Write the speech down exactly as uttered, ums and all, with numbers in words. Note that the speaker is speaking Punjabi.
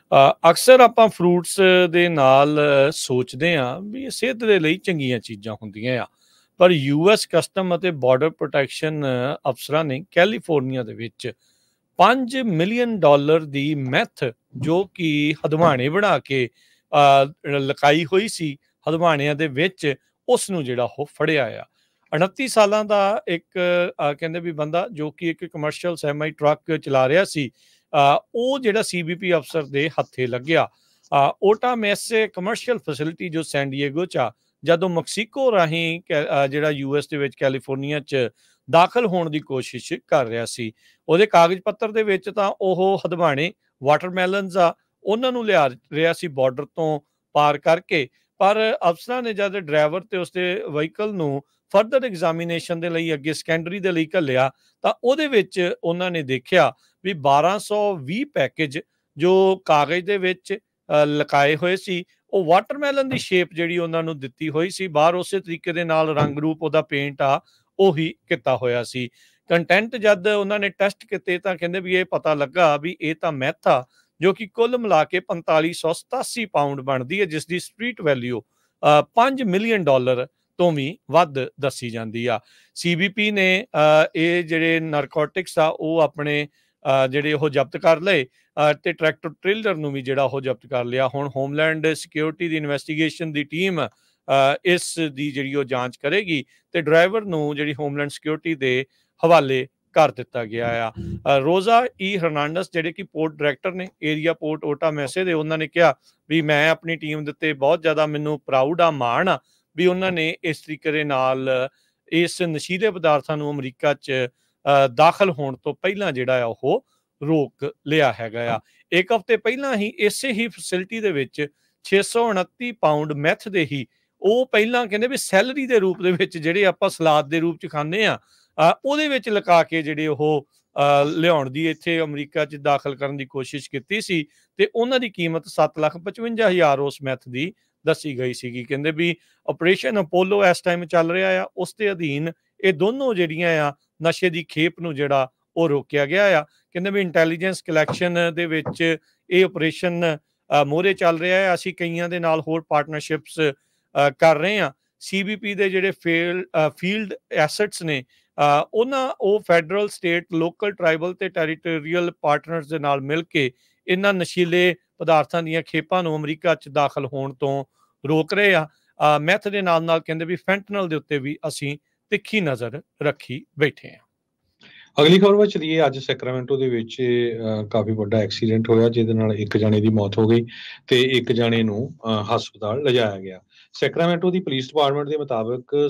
ਅ, ਅਕਸਰ ਆਪਾਂ ਫਰੂਟਸ ਦੇ ਨਾਲ ਸੋਚਦੇ ਹਾਂ ਵੀ ਇਹ ਸਿਹਤ ਦੇ ਲਈ ਚੰਗੀਆਂ ਚੀਜ਼ਾਂ ਹੁੰਦੀਆਂ ਆ। ਪਰ ਯੂ ਐਸ ਕਸਟਮ ਅਤੇ ਬਾਰਡਰ ਪ੍ਰੋਟੈਕਸ਼ਨ ਅਫਸਰਾਂ ਨੇ ਕੈਲੀਫੋਰਨੀਆ ਦੇ ਵਿੱਚ ਪੰਜ ਮਿਲੀਅਨ ਡਾਲਰ ਦੀ ਮੈਥ, ਜੋ ਕਿ ਹਦਵਾਣੇ ਬਣਾ ਕੇ ਅ, ਲਕਾਈ ਹੋਈ ਸੀ ਹਦਵਾਣਿਆਂ ਦੇ ਵਿੱਚ, ਉਸ ਨੂੰ ਜਿਹੜਾ ਉਹ ਫੜਿਆ ਆ। ਉਨੱਤੀ ਸਾਲਾਂ ਦਾ ਇੱਕ ਅ, ਕਹਿੰਦੇ ਵੀ ਬੰਦਾ ਜੋ ਕਿ ਇੱਕ ਕਮਰਸ਼ੀਅਲ ਸੈਮੀ ਟਰੱਕ ਚਲਾ ਰਿਹਾ ਸੀ, ਅ, ਉਹ ਜਿਹੜਾ ਸੀ ਬੀ ਪੀ ਅਫਸਰ ਦੇ ਹੱਥੇ ਲੱਗਿਆ। ਅ, ਓਟਾ ਮੈਸੇ ਕਮਰਸ਼ੀਅਲ ਫੈਸਿਲਿਟੀ ਜੋ ਸੈਨ ਡਿਏਗੋ ਚ ਆ, ਜਦੋਂ ਮੈਕਸੀਕੋ ਰਾਹੀਂ ਕੈ- ਅ, ਜਿਹੜਾ ਯੂ ਐਸ ਦੇ ਵਿੱਚ ਕੈਲੀਫੋਰਨੀਆ ਚ ਦਾਖਲ ਹੋਣ ਦੀ ਕੋਸ਼ਿਸ਼ ਕਰ ਰਿਹਾ ਸੀ। ਉਹਦੇ ਕਾਗਜ਼ ਪੱਤਰ ਦੇ ਵਿੱਚ ਤਾਂ ਉਹ ਹਦਵਾਣੇ ਵਾਟਰਮੈਲਨਸ ਆ, ਉਹਨਾਂ ਨੂੰ ਲਿਆ ਰਿਹਾ ਸੀ ਬਾਰਡਰ ਤੋਂ ਪਾਰ ਕਰਕੇ। ਪਰ ਅਫਸਰਾਂ ਨੇ ਜਦ ਡਰਾਈਵਰ ਤੇ ਉਸਦੇ ਵਹੀਕਲ ਨੂੰ ਫਰਦਰ ਐਗਜ਼ਾਮੀਨੇਸ਼ਨ ਦੇ ਲਈ ਅੱਗੇ ਸਕੈਂਡਰੀ ਦੇ ਲਈ ਘੱਲਿਆ, ਤਾਂ ਉਹਦੇ ਵਿੱਚ ਉਹਨਾਂ ਨੇ ਦੇਖਿਆ ਵੀ ਬਾਰਾਂ ਸੌ ਵੀਹ ਪੈਕੇਜ ਜੋ ਕਾਗਜ਼ ਦੇ ਵਿੱਚ ਅ, ਲਕਾਏ ਹੋਏ ਸੀ, ਉਹ ਵਾਟਰਮੈਲਨ ਦੀ ਸ਼ੇਪ ਜਿਹੜੀ ਉਹਨਾਂ ਨੂੰ ਦਿੱਤੀ ਹੋਈ ਸੀ, ਬਾਹਰ ਉਸੇ ਤਰੀਕੇ ਦੇ ਨਾਲ ਰੰਗ ਰੂਪ ਉਹਦਾ ਪੇਂਟ ਆ ਉਹੀ ਕੀਤਾ ਹੋਇਆ ਸੀ। ਕੰਟੈਂਟ ਜਦ ਉਹਨਾਂ ਨੇ ਟੈਸਟ ਕੀਤੇ ਤਾਂ ਕਹਿੰਦੇ ਵੀ ਇਹ ਪਤਾ ਲੱਗਾ ਵੀ ਇਹ ਤਾਂ ਮੈਥ ਆ, ਜੋ ਕਿ ਕੁੱਲ ਮਿਲਾ ਕੇ ਪੰਤਾਲੀ ਸੌ ਸਤਾਸੀ ਪਾਊਂਡ ਬਣਦੀ ਹੈ, ਜਿਸ ਦੀ ਸਟਰੀਟ ਵੈਲਿਊ ਪੰਜ ਮਿਲੀਅਨ ਡਾਲਰ ਤੋਂ ਵੀ ਵੱਧ ਦੱਸੀ ਜਾਂਦੀ ਆ। ਸੀ ਬੀ ਪੀ ਨੇ ਅ, ਇਹ ਜਿਹੜੇ ਨਾਰਕੋਟਿਕਸ ਆ ਉਹ ਆਪਣੇ ਅ, ਜਿਹੜੇ ਉਹ ਜ਼ਬਤ ਕਰ ਲਏ, ਅ, ਤੇ ਟਰੈਕਟਰ ਟ੍ਰੇਲਰ ਨੂੰ ਵੀ ਜਿਹੜਾ ਉਹ ਜ਼ਬਤ ਕਰ ਲਿਆ। ਹੁਣ ਹੋਮਲੈਂਡ ਸਿਕਿਉਰਿਟੀ ਦੀ ਇਨਵੈਸਟੀਗੇਸ਼ਨ ਦੀ ਟੀਮ ਅ, ਇਸ ਦੀ ਜਿਹੜੀ ਉਹ ਜਾਂਚ ਕਰੇਗੀ, ਤੇ ਡਰਾਈਵਰ ਨੂੰ ਜਿਹੜੀ ਹੋਮਲੈਂਡ ਸਿਕਿਉਰਿਟੀ ਦੇ ਹਵਾਲੇ ਕਰ ਦਿੱਤਾ ਗਿਆ ਆ। ਅ, ਰੋਜ਼ਾ ਈ ਹਰਨਾਂਡਸ ਜਿਹੜੇ ਕਿ ਪੋਰਟ ਡਾਇਰੈਕਟਰ ਨੇ ਏਰੀਆ ਪੋਰਟ ਓਟਾ ਮੈਸੇ ਦੇ, ਉਹਨਾਂ ਨੇ ਕਿਹਾ ਵੀ ਮੈਂ ਆਪਣੀ ਟੀਮ ਦੇ ਉੱਤੇ ਬਹੁਤ ਜ਼ਿਆਦਾ ਮੈਨੂੰ ਪ੍ਰਾਊਡ ਆ, ਮਾਣ ਆ ਵੀ ਉਹਨਾਂ ਨੇ ਇਸ ਤਰੀਕੇ ਦੇ ਨਾਲ ਇਸ ਨਸ਼ੀਲੇ ਪਦਾਰਥਾਂ ਨੂੰ ਅਮਰੀਕਾ 'ਚ ਅ, ਦਾਖਲ ਹੋਣ ਤੋਂ ਪਹਿਲਾਂ ਜਿਹੜਾ ਆ ਉਹ ਰੋਕ ਲਿਆ ਹੈਗਾ ਆ। ਇੱਕ ਹਫ਼ਤੇ ਪਹਿਲਾਂ ਹੀ ਇਸੇ ਹੀ ਫੈਸਿਲਿਟੀ ਦੇ ਵਿੱਚ ਛੇ ਸੌ ਉਨੱਤੀ ਪਾਊਂਡ ਮੈਥ ਦੇ ਹੀ, ਉਹ ਪਹਿਲਾਂ ਕਹਿੰਦੇ ਵੀ ਸੈਲਰੀ ਦੇ ਰੂਪ ਦੇ ਵਿੱਚ ਜਿਹੜੇ ਆਪਾਂ ਸਲਾਦ ਦੇ ਰੂਪ 'ਚ ਖਾਂਦੇ ਆ, ਅ, ਉਹਦੇ ਵਿੱਚ ਲਗਾ ਕੇ ਜਿਹੜੇ ਉਹ ਅ, ਲਿਆਉਣ ਦੀ ਇੱਥੇ ਅਮਰੀਕਾ 'ਚ ਦਾਖਲ ਕਰਨ ਦੀ ਕੋਸ਼ਿਸ਼ ਕੀਤੀ ਸੀ, ਤੇ ਉਹਨਾਂ ਦੀ ਕੀਮਤ ਸੱਤ ਲੱਖ ਪਚਵੰਜਾ ਹਜ਼ਾਰ ਉਸ ਮੈਥ ਦੀ ਦੱਸੀ ਗਈ ਸੀਗੀ। ਕਹਿੰਦੇ ਵੀ ਆਪਰੇਸ਼ਨ ਅਪੋਲੋ ਇਸ ਟਾਈਮ ਚੱਲ ਰਿਹਾ ਆ, ਉਸ ਦੇ ਅਧੀਨ ਇਹ ਦੋਨੋਂ ਜਿਹੜੀਆਂ ਆ ਨਸ਼ੇ ਦੀ ਖੇਪ ਨੂੰ ਜਿਹੜਾ ਉਹ ਰੋਕਿਆ ਗਿਆ ਆ। ਕਹਿੰਦੇ ਵੀ ਇੰਟੈਲੀਜੈਂਸ ਕਲੈਕਸ਼ਨ ਦੇ ਵਿੱਚ ਇਹ ਆਪਰੇਸ਼ਨ ਮੋਹਰੇ ਚੱਲ ਰਿਹਾ ਹੈ। ਅਸੀਂ ਕਈਆਂ ਦੇ ਨਾਲ ਹੋਰ ਪਾਰਟਨਰਸ਼ਿਪਸ ਕਰ ਰਹੇ ਹਾਂ। ਸੀ ਬੀ ਪੀ ਦੇ ਜਿਹੜੇ ਫੇਲ ਫੀਲਡ ਐਸਟਸ ਨੇ, ਅ, ਉਹਨਾਂ ਉਹ ਫੈਡਰਲ, ਸਟੇਟ, ਲੋਕਲ, ਟਰਾਈਬਲ ਤੇ ਟੈਰੀਟੋਰੀਅਲ ਪਾਰਟਨਰਸ ਦੇ ਨਾਲ ਮਿਲ ਕੇ ਇਹਨਾਂ ਨਸ਼ੀਲੇ ਪਦਾਰਥਾਂ ਦੀਆਂ ਖੇਪਾਂ ਨੂੰ ਅਮਰੀਕਾ 'ਚ ਦਾਖਲ ਹੋਣ ਤੋਂ ਰੋਕ ਰਹੇ ਆ। ਅ, ਮੈਥ ਦੇ ਨਾਲ ਨਾਲ ਕਹਿੰਦੇ ਵੀ ਫੈਂਟਨਲ ਦੇ ਉੱਤੇ ਵੀ ਅਸੀਂ ਤਿੱਖੀ ਨਜ਼ਰ ਰੱਖੀ ਬੈਠੇ ਹਾਂ। ਅਗਲੀ ਖਬਰ ਵੱਲ ਚਲੀਏ। ਅੱਜ ਸੈਕਰਾਮੈਂਟੋ ਦੇ ਵਿੱਚ ਅ, ਕਾਫੀ ਵੱਡਾ ਐਕਸੀਡੈਂਟ ਹੋਇਆ, ਜਿਹਦੇ ਨਾਲ ਇੱਕ ਜਾਣੇ ਦੀ ਮੌਤ ਹੋ ਗਈ ਤੇ ਇੱਕ ਜਾਣੇ ਨੂੰ ਅ, ਹਸਪਤਾਲ ਲਿਜਾਇਆ ਗਿਆ। ਸੈਕਰਾਮੈਂਟੋ ਦੀ ਪੁਲਿਸ ਡਿਪਾਰਟਮੈਂਟ ਦੇ ਮੁਤਾਬਕ